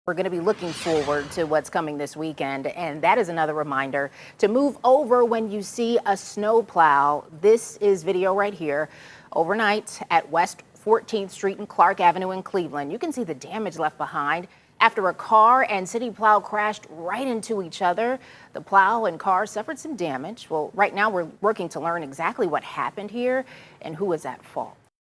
We're going to be looking forward to what's coming this weekend, and that is another reminder to move over when you see a snow plow. This is video right here overnight at West 14th Street and Clark Avenue in Cleveland. You can see the damage left behind after a car and city plow crashed right into each other. The plow and car suffered some damage. Well, right now we're working to learn exactly what happened here and who is at fault.